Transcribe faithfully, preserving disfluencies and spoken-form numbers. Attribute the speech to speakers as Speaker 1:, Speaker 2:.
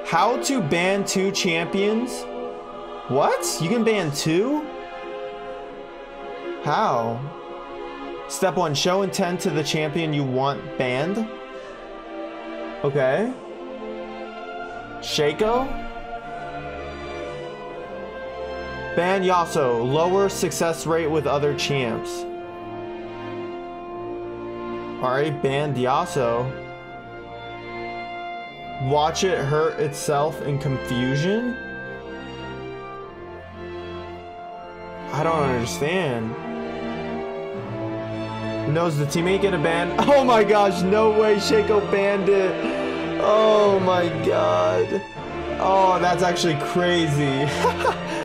Speaker 1: How to ban two champions? What? You can ban two? How? Step one, show intent to the champion you want banned. Okay. Shaco? Ban Yasuo, lower success rate with other champs. Alright, banned Yasuo. Watch it hurt itself in confusion? I don't understand. Knows the teammate get a ban? Oh my gosh, no way Shaco banned it. Oh my god. Oh, that's actually crazy.